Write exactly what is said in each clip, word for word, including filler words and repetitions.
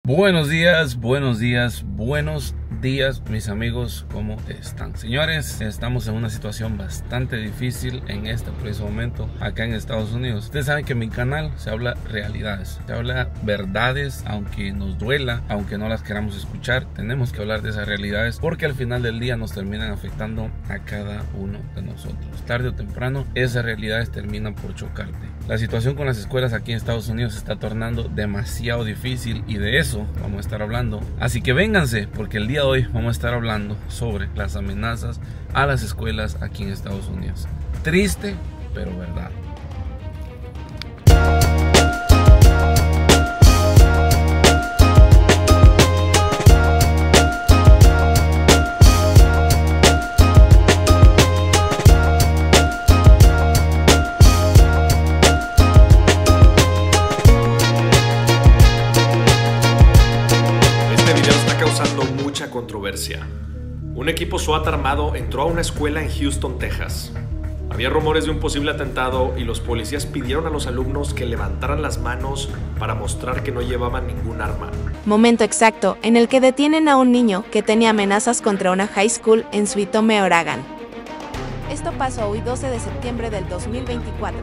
Buenos días, buenos días, buenos días mis amigos, ¿cómo están? Señores, estamos en una situación bastante difícil en este preciso momento acá en Estados Unidos. Ustedes saben que en mi canal se habla realidades, se habla verdades, aunque nos duela, aunque no las queramos escuchar, tenemos que hablar de esas realidades porque al final del día nos terminan afectando a cada uno de nosotros. Tarde o temprano, esas realidades terminan por chocarte. La situación con las escuelas aquí en Estados Unidos se está tornando demasiado difícil y de eso vamos a estar hablando. Así que vénganse porque el día de hoy vamos a estar hablando sobre las amenazas a las escuelas aquí en Estados Unidos. Triste, pero verdad. Controversia. Un equipo SWAT armado entró a una escuela en Houston, Texas. Había rumores de un posible atentado y los policías pidieron a los alumnos que levantaran las manos para mostrar que no llevaban ningún arma. Momento exacto en el que detienen a un niño que tenía amenazas contra una high school en Sweetome, Oregon. Esto pasó hoy doce de septiembre del dos mil veinticuatro.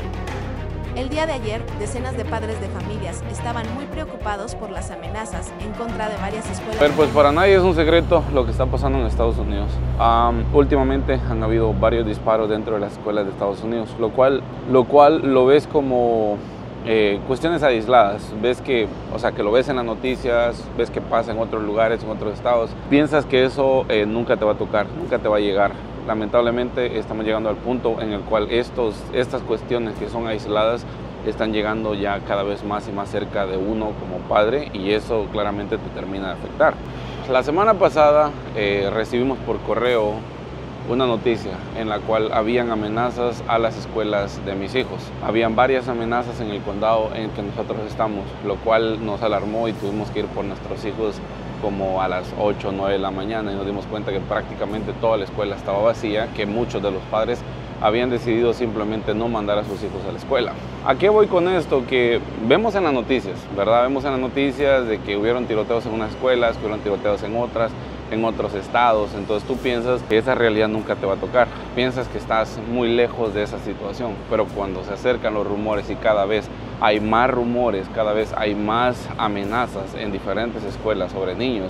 El día de ayer, decenas de padres de familias estaban muy preocupados por las amenazas en contra de varias escuelas. Pero pues para nadie es un secreto lo que está pasando en Estados Unidos. Um, últimamente han habido varios disparos dentro de las escuelas de Estados Unidos, lo cual lo, cual lo ves como eh, cuestiones aisladas. Ves que, o sea, que lo ves en las noticias, ves que pasa en otros lugares, en otros estados. Piensas que eso eh, nunca te va a tocar, nunca te va a llegar. Lamentablemente estamos llegando al punto en el cual estos, estas cuestiones que son aisladas están llegando ya cada vez más y más cerca de uno como padre y eso claramente te termina de afectar. La semana pasada eh, recibimos por correo una noticia en la cual habían amenazas a las escuelas de mis hijos. Habían varias amenazas en el condado en el que nosotros estamos, lo cual nos alarmó y tuvimos que ir por nuestros hijos como a las ocho o nueve de la mañana y nos dimos cuenta que prácticamente toda la escuela estaba vacía, que muchos de los padres habían decidido simplemente no mandar a sus hijos a la escuela. ¿A qué voy con esto? Que vemos en las noticias, ¿verdad? Vemos en las noticias de que hubieron tiroteos en unas escuelas, que hubieron tiroteos en otras, en otros estados, entonces tú piensas que esa realidad nunca te va a tocar, piensas que estás muy lejos de esa situación, pero cuando se acercan los rumores y cada vez hay más rumores, cada vez hay más amenazas en diferentes escuelas sobre niños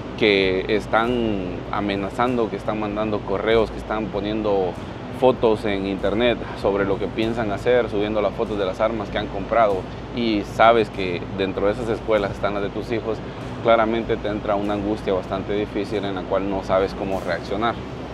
que están amenazando, que están mandando correos, que están poniendo fotos en internet sobre lo que piensan hacer, subiendo las fotos de las armas que han comprado y sabes que dentro de esas escuelas están las de tus hijos, claramente te entra una angustia bastante difícil en la cual no sabes cómo reaccionar.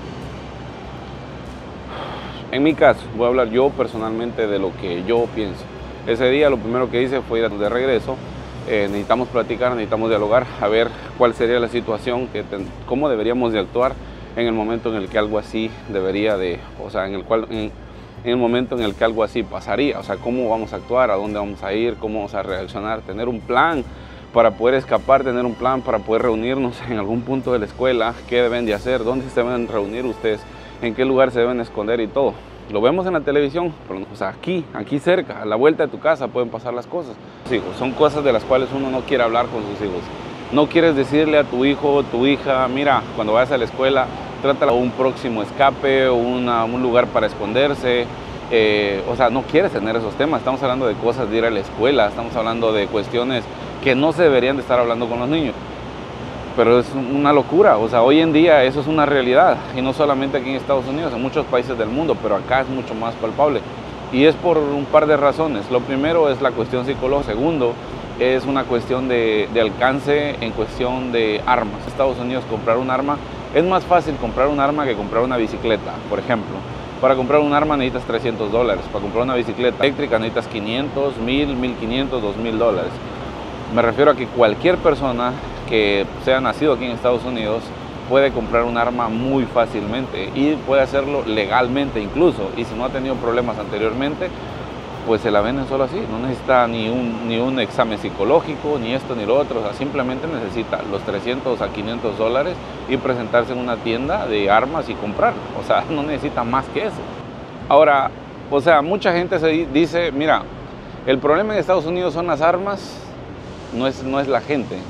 En mi caso, voy a hablar yo personalmente de lo que yo pienso. Ese día lo primero que hice fue ir de regreso. Eh, necesitamos platicar, necesitamos dialogar, a ver cuál sería la situación, que ten, cómo deberíamos de actuar en el momento en el que algo así debería de, o sea, en el cual, en, en el momento en el que algo así pasaría, o sea, cómo vamos a actuar, a dónde vamos a ir, cómo vamos a reaccionar, tener un plan para poder escapar, tener un plan para poder reunirnos en algún punto de la escuela, qué deben de hacer, dónde se deben reunir ustedes, en qué lugar se deben esconder y todo. Lo vemos en la televisión, pero o sea, aquí, aquí cerca, a la vuelta de tu casa pueden pasar las cosas. Hijos, son cosas de las cuales uno no quiere hablar con sus hijos. No quieres decirle a tu hijo o tu hija, mira, cuando vayas a la escuela, trata un próximo escape o una, un lugar para esconderse. Eh, o sea, no quieres tener esos temas. Estamos hablando de cosas de ir a la escuela, estamos hablando de cuestiones que no se deberían de estar hablando con los niños. Pero es una locura, o sea, hoy en día eso es una realidad, y no solamente aquí en Estados Unidos, en muchos países del mundo, pero acá es mucho más palpable. Y es por un par de razones. Lo primero es la cuestión psicológica, segundo es una cuestión de, de alcance en cuestión de armas. En Estados Unidos comprar un arma, es más fácil comprar un arma que comprar una bicicleta, por ejemplo. Para comprar un arma necesitas trescientos dólares, para comprar una bicicleta eléctrica necesitas quinientos, mil, mil quinientos, dos mil dólares. Me refiero a que cualquier persona que sea nacido aquí en Estados Unidos puede comprar un arma muy fácilmente y puede hacerlo legalmente incluso, y si no ha tenido problemas anteriormente, pues se la venden solo así, no necesita ni un, ni un examen psicológico, ni esto ni lo otro, o sea, simplemente necesita los trescientos a quinientos dólares y presentarse en una tienda de armas y comprarlo, o sea, no necesita más que eso. Ahora, o sea, mucha gente se dice, mira, el problema en Estados Unidos son las armas, no es, no es la gente.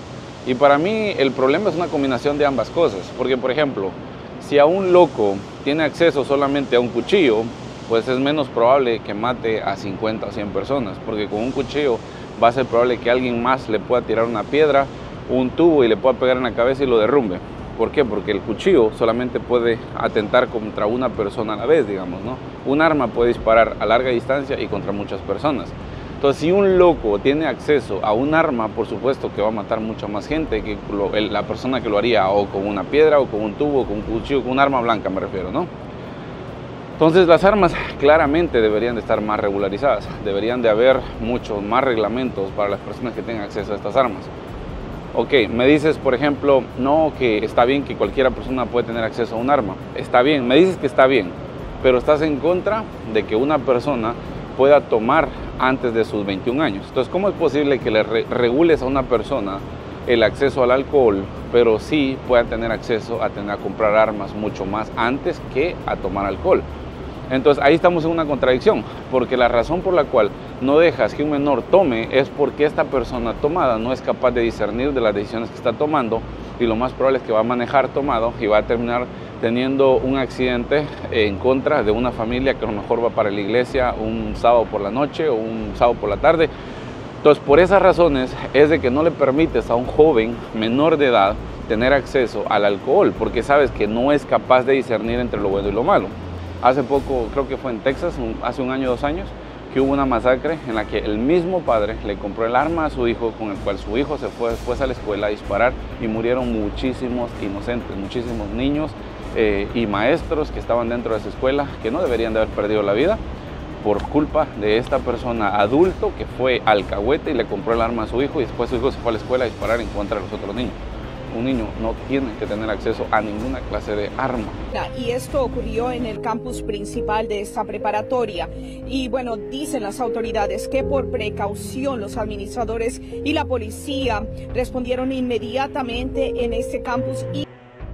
Y para mí el problema es una combinación de ambas cosas, porque por ejemplo, si a un loco tiene acceso solamente a un cuchillo, pues es menos probable que mate a cincuenta o cien personas, porque con un cuchillo va a ser probable que alguien más le pueda tirar una piedra, un tubo y le pueda pegar en la cabeza y lo derrumbe. ¿Por qué? Porque el cuchillo solamente puede atentar contra una persona a la vez, digamos, ¿no? Un arma puede disparar a larga distancia y contra muchas personas. Entonces, si un loco tiene acceso a un arma, por supuesto que va a matar mucha más gente que lo, el, la persona que lo haría o con una piedra, o con un tubo, o con un cuchillo, con un arma blanca me refiero, ¿no? Entonces, las armas claramente deberían de estar más regularizadas, deberían de haber muchos más reglamentos para las personas que tengan acceso a estas armas. Ok, me dices, por ejemplo, no, que está bien que cualquier persona puede tener acceso a un arma. Está bien, me dices que está bien, pero estás en contra de que una persona pueda tomar antes de sus veintiún años. Entonces, ¿cómo es posible que le re regules a una persona el acceso al alcohol, pero sí pueda tener acceso a, tener, a comprar armas mucho más antes que a tomar alcohol? Entonces, ahí estamos en una contradicción, porque la razón por la cual no dejas que un menor tome es porque esta persona tomada no es capaz de discernir de las decisiones que está tomando, y lo más probable es que va a manejar tomado y va a terminar teniendo un accidente en contra de una familia que a lo mejor va para la iglesia un sábado por la noche o un sábado por la tarde. Entonces, por esas razones es de que no le permites a un joven menor de edad tener acceso al alcohol, porque sabes que no es capaz de discernir entre lo bueno y lo malo. Hace poco, creo que fue en Texas, hace un año, dos años, que hubo una masacre en la que el mismo padre le compró el arma a su hijo, con el cual su hijo se fue después a la escuela a disparar, y murieron muchísimos inocentes, muchísimos niños eh, y maestros que estaban dentro de esa escuela, que no deberían de haber perdido la vida por culpa de esta persona adulto que fue alcahuete y le compró el arma a su hijo, y después su hijo se fue a la escuela a disparar en contra de los otros niños. Un niño no tiene que tener acceso a ninguna clase de arma. Y esto ocurrió en el campus principal de esta preparatoria. Y bueno, dicen las autoridades que por precaución los administradores y la policía respondieron inmediatamente en este campus. Y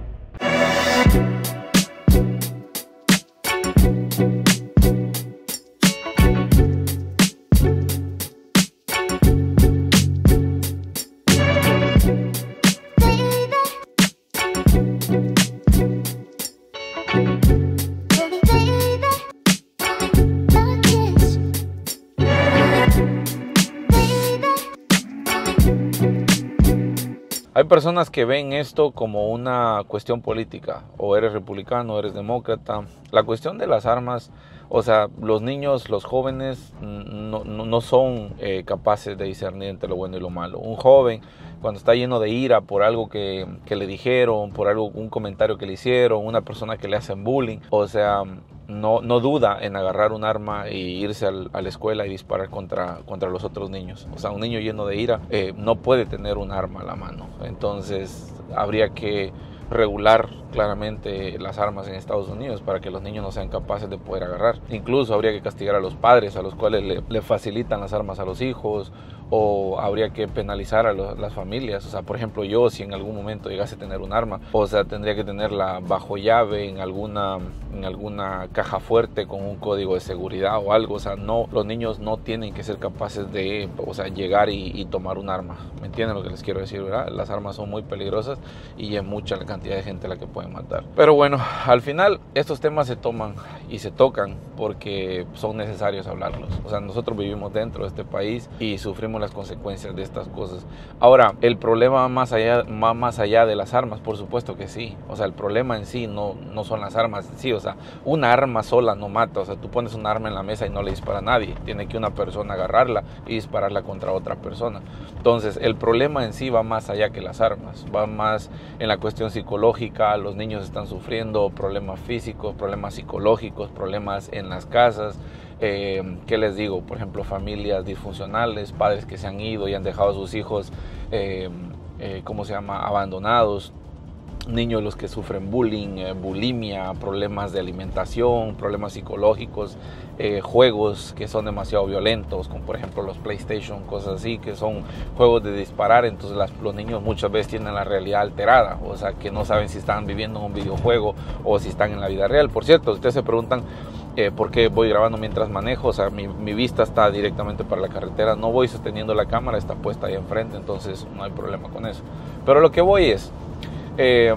hay personas que ven esto como una cuestión política, o eres republicano, o eres demócrata. La cuestión de las armas, o sea, los niños, los jóvenes no, no, no son eh, capaces de discernir entre lo bueno y lo malo. Un joven, cuando está lleno de ira por algo que, que le dijeron, por algo, un comentario que le hicieron, una persona que le hacen bullying, o sea, no, no duda en agarrar un arma e irse al, a la escuela y disparar contra, contra los otros niños. O sea, un niño lleno de ira eh, no puede tener un arma a la mano. Entonces, habría que regular claramente las armas en Estados Unidos para que los niños no sean capaces de poder agarrar. Incluso habría que castigar a los padres a los cuales le, le facilitan las armas a los hijos, o habría que penalizar a los, las familias. O sea, por ejemplo, yo si en algún momento llegase a tener un arma, o sea, tendría que tenerla bajo llave en alguna, en alguna caja fuerte con un código de seguridad o algo. O sea, no, los niños no tienen que ser capaces de, o sea, llegar y, y tomar un arma. ¿Me entienden lo que les quiero decir, verdad? Las armas son muy peligrosas y es mucha la cantidad de gente la que pueden matar. Pero bueno, al final estos temas se toman y se tocan porque son necesarios hablarlos. O sea, nosotros vivimos dentro de este país y sufrimos las consecuencias de estas cosas. Ahora, el problema va más allá, va más allá de las armas, por supuesto que sí. O sea, el problema en sí no, no son las armas en sí. O sea, una arma sola no mata. O sea, tú pones un arma en la mesa y no le dispara a nadie. Tiene que una persona agarrarla y dispararla contra otra persona. Entonces, el problema en sí va más allá que las armas. Va más en la cuestión psicológica. Los niños están sufriendo problemas físicos, problemas psicológicos, problemas en las casas. Eh, ¿Qué les digo? Por ejemplo, familias disfuncionales, padres que se han ido y han dejado a sus hijos, eh, eh, ¿cómo se llama?, abandonados. Niños los que sufren bullying, eh, bulimia, problemas de alimentación, problemas psicológicos, eh, juegos que son demasiado violentos, como por ejemplo los PlayStation, cosas así, que son juegos de disparar. Entonces las, los niños muchas veces tienen la realidad alterada, o sea, que no saben si están viviendo en un videojuego o si están en la vida real. Por cierto, ustedes se preguntan eh, porque voy grabando mientras manejo, o sea, mi, mi vista está directamente para la carretera, no voy sosteniendo la cámara, está puesta ahí enfrente, entonces no hay problema con eso. Pero lo que voy es, eh,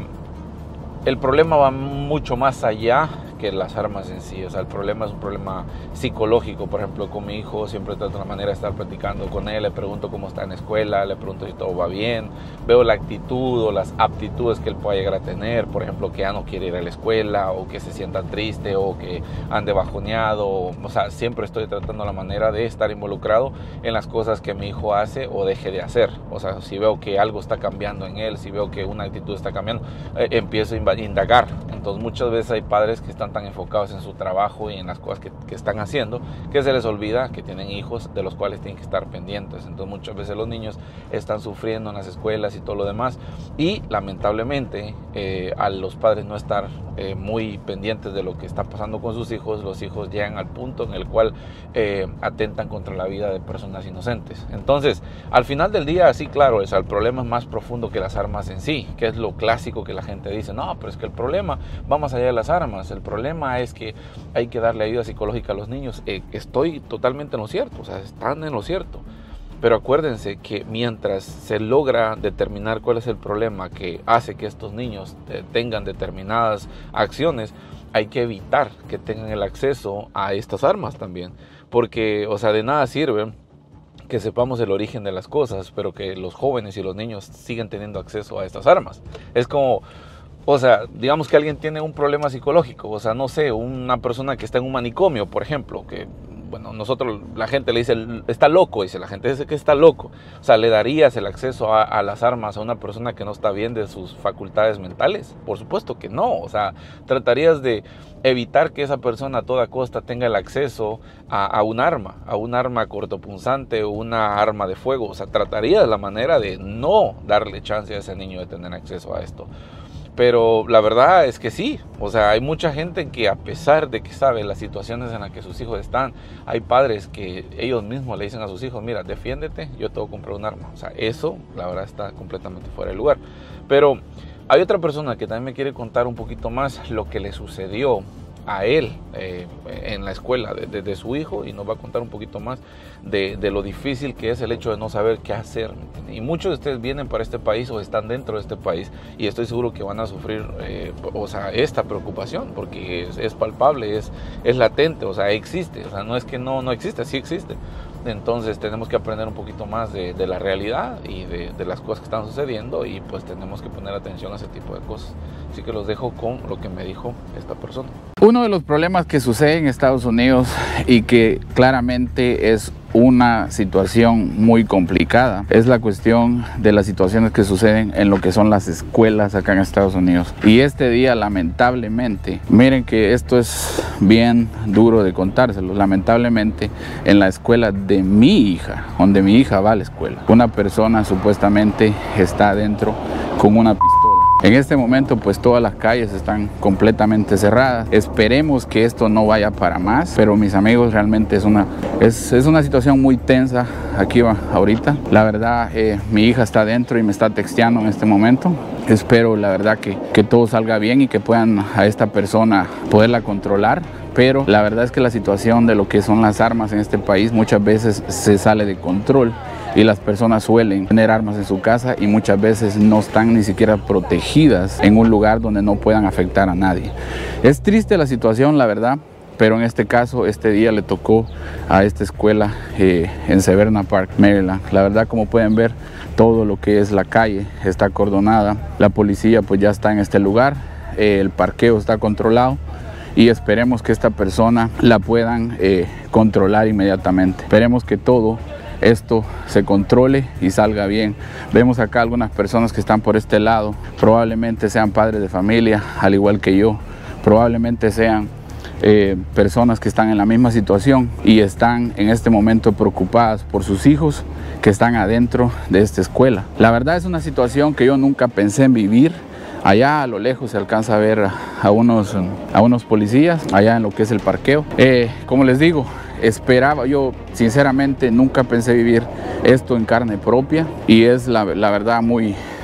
el problema va mucho más allá que las armas en sí. O sea, el problema es un problema psicológico. Por ejemplo, con mi hijo siempre trato la manera de estar platicando con él, le pregunto cómo está en la escuela, le pregunto si todo va bien, veo la actitud o las aptitudes que él pueda llegar a tener, por ejemplo, que ya no quiere ir a la escuela, o que se sienta triste, o que ande bajoneado. O sea, siempre estoy tratando la manera de estar involucrado en las cosas que mi hijo hace o deje de hacer. O sea, si veo que algo está cambiando en él, si veo que una actitud está cambiando, eh, empiezo a indagar. Entonces muchas veces hay padres que están tan enfocados en su trabajo y en las cosas que, que están haciendo, que se les olvida que tienen hijos de los cuales tienen que estar pendientes. Entonces muchas veces los niños están sufriendo en las escuelas y todo lo demás, y lamentablemente eh, a los padres no estar eh, muy pendientes de lo que está pasando con sus hijos, los hijos llegan al punto en el cual eh, atentan contra la vida de personas inocentes. Entonces, al final del día, sí, claro, o sea, el problema es más profundo que las armas en sí, que es lo clásico que la gente dice. No, pero es que el problema va más allá de las armas, el problema es que hay que darle ayuda psicológica a los niños. Eh, estoy totalmente en lo cierto, o sea, están en lo cierto. Pero acuérdense que mientras se logra determinar cuál es el problema que hace que estos niños tengan determinadas acciones, hay que evitar que tengan el acceso a estas armas también. Porque, o sea, de nada sirve que sepamos el origen de las cosas, pero que los jóvenes y los niños siguen teniendo acceso a estas armas. Es como, o sea, digamos que alguien tiene un problema psicológico, o sea, no sé, una persona que está en un manicomio, por ejemplo, que, bueno, nosotros, la gente le dice, está loco, dice la gente, dice que está loco. O sea, ¿le darías el acceso a, a las armas a una persona que no está bien de sus facultades mentales? Por supuesto que no. O sea, tratarías de evitar que esa persona a toda costa tenga el acceso a, a un arma, a un arma cortopunzante o una arma de fuego. O sea, tratarías la manera de no darle chance a ese niño de tener acceso a esto. Pero la verdad es que sí, o sea, hay mucha gente que, a pesar de que sabe las situaciones en las que sus hijos están, hay padres que ellos mismos le dicen a sus hijos, mira, defiéndete, yo te voy a comprar un arma. O sea, eso la verdad está completamente fuera de lugar. Pero hay otra persona que también me quiere contar un poquito más lo que le sucedió a él eh, en la escuela de, de, de su hijo, y nos va a contar un poquito más de, de lo difícil que es el hecho de no saber qué hacer. Y muchos de ustedes vienen para este país o están dentro de este país, y estoy seguro que van a sufrir eh, o sea, esta preocupación, porque es, es palpable, es, es latente, o sea, existe. O sea, no es que no, no existe, sí existe. Entonces tenemos que aprender un poquito más de, de la realidad y de, de las cosas que están sucediendo, y pues tenemos que poner atención a ese tipo de cosas. Así que los dejo con lo que me dijo esta persona. Uno de los problemas que sucede en Estados Unidos, y que claramente es una situación muy complicada, es la cuestión de las situaciones que suceden en lo que son las escuelas acá en Estados Unidos. Y este día, lamentablemente, miren que esto es bien duro de contárselo, lamentablemente en la escuela de mi hija, donde mi hija va a la escuela, una persona supuestamente está adentro con una pistola. En este momento pues todas las calles están completamente cerradas. Esperemos que esto no vaya para más, pero mis amigos, realmente es una, es, es una situación muy tensa aquí va, ahorita. La verdad, eh, mi hija está adentro y me está texteando en este momento. Espero la verdad que, que todo salga bien y que puedan a esta persona poderla controlar. Pero la verdad es que la situación de lo que son las armas en este país muchas veces se sale de control, y las personas suelen tener armas en su casa y muchas veces no están ni siquiera protegidas en un lugar donde no puedan afectar a nadie. Es triste la situación, la verdad, pero en este caso, este día le tocó a esta escuela eh, en Severna Park, Maryland. La verdad, como pueden ver, todo lo que es la calle está acordonada. La policía pues ya está en este lugar, eh, el parqueo está controlado, y esperemos que esta persona la puedan eh, controlar inmediatamente. Esperemos que todo esto se controle y salga bien. Vemos acá algunas personas que están por este lado, probablemente sean padres de familia, al igual que yo, probablemente sean eh, personas que están en la misma situación y están en este momento preocupadas por sus hijos que están adentro de esta escuela. La verdad es una situación que yo nunca pensé en vivir. Allá a lo lejos se alcanza a ver a unos, a unos policías, allá en lo que es el parqueo. Eh, como les digo, esperaba, yo sinceramente nunca pensé vivir esto en carne propia, y es la, la verdad muy,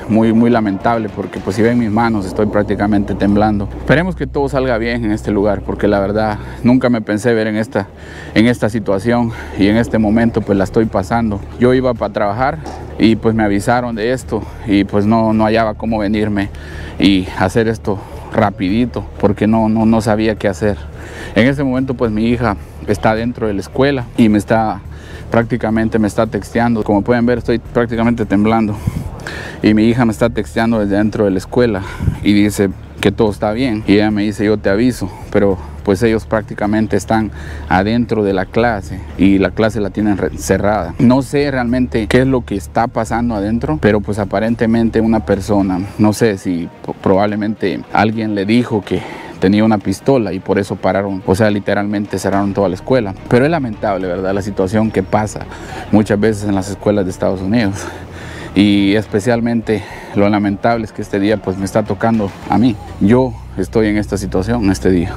muy, muy lamentable, porque pues si ven mis manos estoy prácticamente temblando. Esperemos que todo salga bien en este lugar, porque la verdad nunca me pensé ver en esta, en esta situación, y en este momento pues la estoy pasando. Yo iba para trabajar y pues me avisaron de esto y pues no, no hallaba cómo venirme y hacer esto rapidito, porque no, no, no sabía qué hacer. En este momento pues mi hija está dentro de la escuela y me está prácticamente me está texteando. Como pueden ver, estoy prácticamente temblando y mi hija me está texteando desde dentro de la escuela y dice que todo está bien, y ella me dice yo te aviso, pero pues ellos prácticamente están adentro de la clase y la clase la tienen cerrada. No sé realmente qué es lo que está pasando adentro, pero pues aparentemente una persona, no sé si probablemente alguien le dijo que tenía una pistola y por eso pararon, o sea, literalmente cerraron toda la escuela. Pero es lamentable, ¿verdad?, la situación que pasa muchas veces en las escuelas de Estados Unidos. Y especialmente lo lamentable es que este día pues me está tocando a mí. Yo estoy en esta situación este día,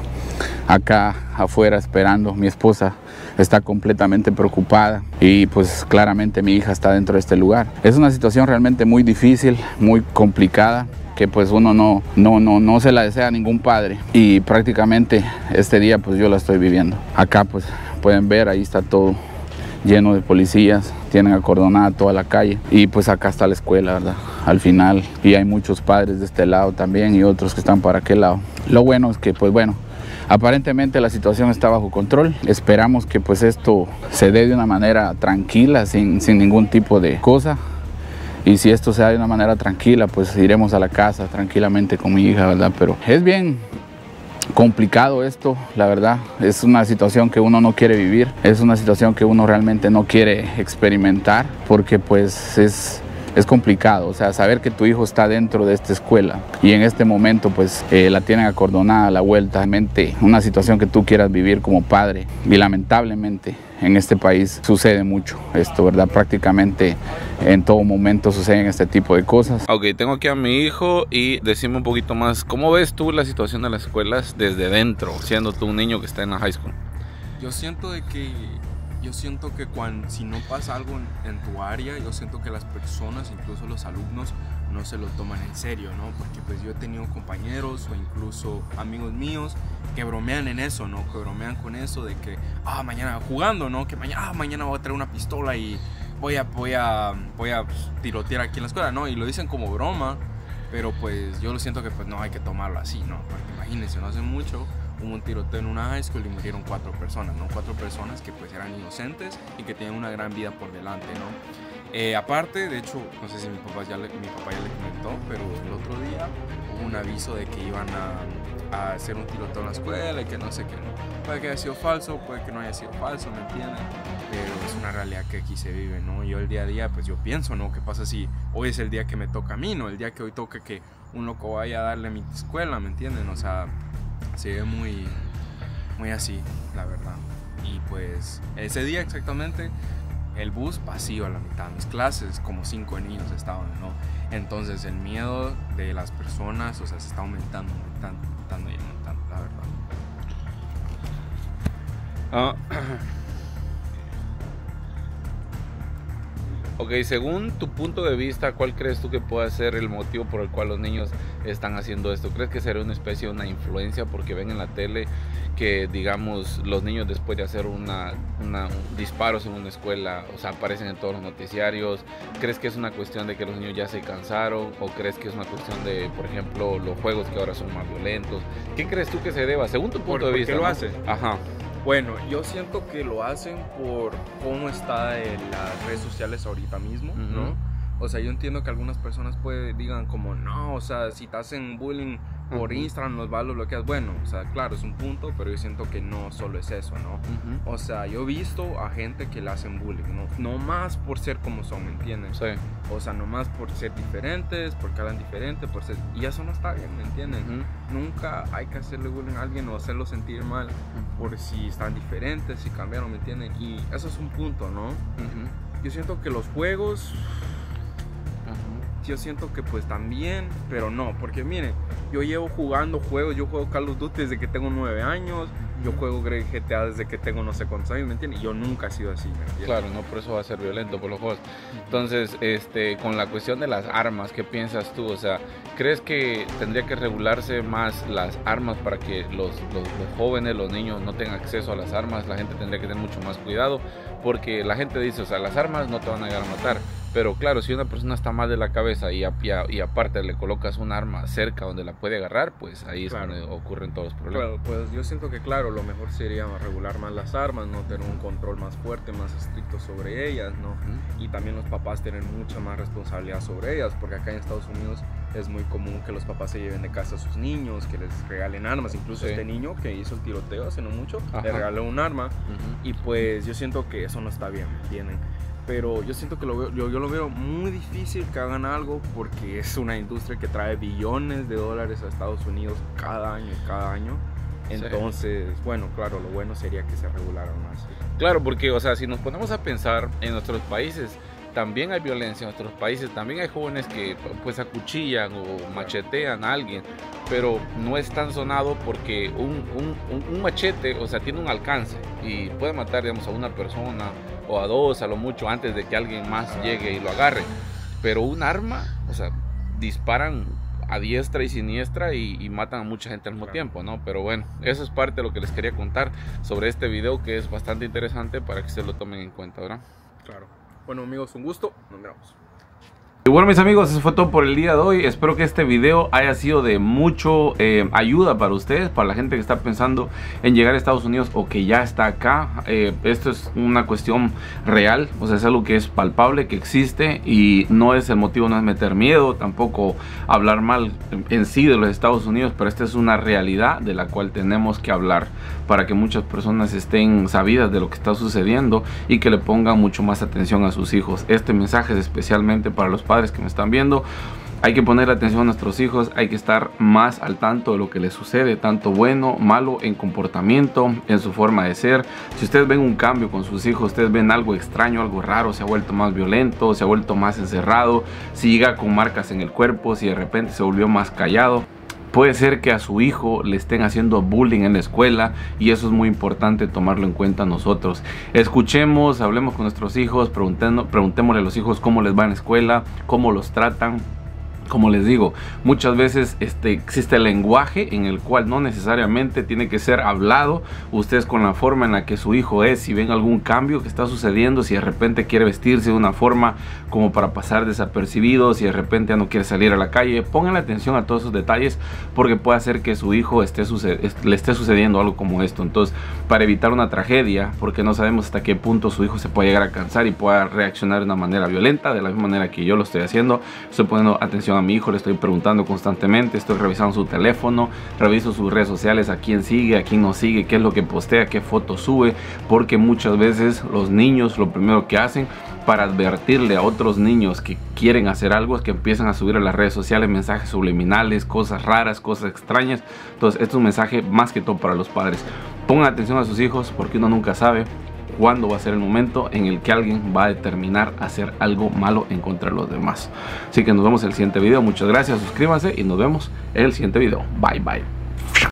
acá afuera esperando. Mi esposa está completamente preocupada y pues claramente mi hija está dentro de este lugar. Es una situación realmente muy difícil, muy complicada, que pues uno no, no, no, no se la desea a ningún padre, y prácticamente este día pues yo la estoy viviendo. Acá pues pueden ver, ahí está todo lleno de policías, tienen acordonada toda la calle, y pues acá está la escuela, ¿verdad?, al final, y hay muchos padres de este lado también y otros que están para aquel lado. Lo bueno es que pues bueno, aparentemente la situación está bajo control. Esperamos que pues esto se dé de una manera tranquila, sin, sin ningún tipo de cosa. Y si esto se da de una manera tranquila, pues iremos a la casa tranquilamente con mi hija, ¿verdad? Pero es bien complicado esto, la verdad. Es una situación que uno no quiere vivir. Es una situación que uno realmente no quiere experimentar, porque pues es... es complicado, o sea, saber que tu hijo está dentro de esta escuela y en este momento pues eh, la tienen acordonada a la vuelta. Realmente una situación que tú quieras vivir como padre, y lamentablemente en este país sucede mucho esto, ¿verdad? Prácticamente en todo momento suceden este tipo de cosas. Ok, tengo aquí a mi hijo y decime un poquito más, ¿cómo ves tú la situación de las escuelas desde dentro, siendo tú un niño que está en la high school? Yo siento de que Yo siento que cuando, si no pasa algo en, en tu área, yo siento que las personas, incluso los alumnos, no se lo toman en serio, ¿no? Porque pues yo he tenido compañeros o incluso amigos míos que bromean en eso, ¿no? Que bromean con eso de que, ah, mañana jugando, ¿no? Que mañana, ah, mañana voy a traer una pistola y voy a, voy a, voy a tirotear aquí en la escuela, ¿no? Y lo dicen como broma, pero pues yo lo siento que pues no hay que tomarlo así, ¿no? Porque imagínense, no hace mucho hubo un tiroteo en una high school y murieron cuatro personas, ¿no? Cuatro personas que pues eran inocentes y que tenían una gran vida por delante, ¿no? Eh, aparte, de hecho, no sé si mi papá, ya le, mi papá ya le comentó, pero el otro día hubo un aviso de que iban a, a hacer un tiroteo en la escuela y que no sé qué, ¿no? Puede que haya sido falso, puede que no haya sido falso, ¿me entienden? Pero es una realidad que aquí se vive, ¿no? Yo el día a día, pues yo pienso, ¿no? ¿Qué pasa si hoy es el día que me toca a mí, ¿no? El día que hoy toque que un loco vaya a darle a mi escuela, ¿me entienden? O sea, se ve muy, muy así, la verdad. Y pues ese día exactamente el bus vacío a la mitad, mis clases como cinco niños estaban, ¿no? Entonces el miedo de las personas, o sea, se está aumentando, aumentando, aumentando y aumentando, la verdad. Ah. Ok, según tu punto de vista, ¿cuál crees tú que pueda ser el motivo por el cual los niños están haciendo esto? ¿Crees que será una especie de una influencia porque ven en la tele que, digamos, los niños después de hacer una, una disparos en una escuela, o sea, aparecen en todos los noticiarios? ¿Crees que es una cuestión de que los niños ya se cansaron? ¿O crees que es una cuestión de, por ejemplo, los juegos que ahora son más violentos? ¿Qué crees tú que se deba, según tu punto de vista? ¿Por qué lo hace? Ajá. Bueno, yo siento que lo hacen por cómo está en las redes sociales ahorita mismo, uh-huh. ¿no? O sea, yo entiendo que algunas personas pueden, digan como, no, o sea, si te hacen bullying por uh-huh. Instagram, los vas, los bloqueas. Bueno, o sea, claro, es un punto, pero yo siento que no solo es eso, ¿no? Uh-huh. O sea, yo he visto a gente que le hacen bullying, ¿no? No más por ser como son, ¿me entienden? Sí. O sea, no más por ser diferentes, porque hablan diferente, por ser... Y eso no está bien, ¿me entienden? Uh-huh. Nunca hay que hacerle bullying a alguien o hacerlo sentir mal uh-huh. por si están diferentes, si cambiaron, ¿me entienden? Y eso es un punto, ¿no? Uh-huh. Yo siento que los juegos... yo siento que pues también, pero no, porque miren, yo llevo jugando juegos, yo juego Call of Duty desde que tengo nueve años, yo juego G T A desde que tengo no sé cuántos años, ¿me entiendes? Yo nunca he sido así, ¿me entiendes? Claro, no por eso va a ser violento por los juegos. Entonces, este, con la cuestión de las armas, ¿qué piensas tú? O sea, ¿crees que tendría que regularse más las armas para que los, los, los jóvenes, los niños no tengan acceso a las armas? La gente tendría que tener mucho más cuidado, porque la gente dice, o sea, las armas no te van a llegar a matar. Pero claro, si una persona está mal de la cabeza y, a, y, a, y aparte le colocas un arma cerca donde la puede agarrar, pues ahí es claro. donde ocurren todos los problemas. Bueno, pues yo siento que claro, lo mejor sería regular más las armas, no tener un control más fuerte, más estricto sobre ellas, ¿no? Uh-huh. Y también los papás tienen mucha más responsabilidad sobre ellas, porque acá en Estados Unidos es muy común que los papás se lleven de casa a sus niños, que les regalen armas. Incluso sí. este niño que hizo el tiroteo hace no mucho, Ajá. le regaló un arma. Uh-huh. Y pues yo siento que eso no está bien, ¿me entienden? Pero yo siento que lo veo, yo, yo lo veo muy difícil que hagan algo, porque es una industria que trae billones de dólares a Estados Unidos cada año, cada año. Entonces, sí. bueno, claro, lo bueno sería que se regularan más. Claro, porque, o sea, si nos ponemos a pensar en nuestros países, también hay violencia en nuestros países, también hay jóvenes que pues acuchillan o machetean a alguien, pero no es tan sonado porque un, un, un, un machete, o sea, tiene un alcance y puede matar, digamos, a una persona o a dos a lo mucho antes de que alguien más llegue y lo agarre. Pero un arma, o sea, disparan a diestra y siniestra y, y matan a mucha gente al mismo claro. tiempo, ¿no? Pero bueno, eso es parte de lo que les quería contar sobre este video, que es bastante interesante para que se lo tomen en cuenta, ¿verdad? Claro. Bueno, amigos, un gusto, nos vemos. Y bueno, mis amigos, eso fue todo por el día de hoy. Espero que este video haya sido de mucho eh, ayuda para ustedes, para la gente que está pensando en llegar a Estados Unidos o que ya está acá. Eh, esto es una cuestión real, o sea, es algo que es palpable, que existe, y no es el motivo, no es meter miedo, tampoco hablar mal en sí de los Estados Unidos, pero esta es una realidad de la cual tenemos que hablar para que muchas personas estén sabidas de lo que está sucediendo y que le pongan mucho más atención a sus hijos. Este mensaje es especialmente para los padres que me están viendo. Hay que poner atención a nuestros hijos, hay que estar más al tanto de lo que les sucede, tanto bueno, malo, en comportamiento, en su forma de ser. Si ustedes ven un cambio con sus hijos, ustedes ven algo extraño, algo raro, se ha vuelto más violento, se ha vuelto más encerrado, si llega con marcas en el cuerpo, si de repente se volvió más callado, puede ser que a su hijo le estén haciendo bullying en la escuela, y eso es muy importante tomarlo en cuenta nosotros. Escuchemos, hablemos con nuestros hijos, preguntémosle a los hijos cómo les va en la escuela, cómo los tratan. Como les digo, muchas veces este, existe el lenguaje en el cual no necesariamente tiene que ser hablado. Ustedes, con la forma en la que su hijo es, si ven algún cambio que está sucediendo, si de repente quiere vestirse de una forma como para pasar desapercibido, si de repente ya no quiere salir a la calle, pongan atención a todos esos detalles, porque puede hacer que su hijo esté le esté sucediendo algo como esto. Entonces, para evitar una tragedia, porque no sabemos hasta qué punto su hijo se puede llegar a cansar y pueda reaccionar de una manera violenta, de la misma manera que yo lo estoy haciendo, estoy poniendo atención a mi hijo, le estoy preguntando constantemente, estoy revisando su teléfono, reviso sus redes sociales, a quién sigue, a quién no sigue, qué es lo que postea, qué fotos sube, porque muchas veces los niños lo primero que hacen para advertirle a otros niños que quieren hacer algo es que empiezan a subir a las redes sociales mensajes subliminales, cosas raras, cosas extrañas. Entonces, esto es un mensaje más que todo para los padres. Pongan atención a sus hijos, porque uno nunca sabe cuándo va a ser el momento en el que alguien va a determinar hacer algo malo en contra de los demás. Así que nos vemos en el siguiente video. Muchas gracias, suscríbanse y nos vemos en el siguiente video. Bye bye.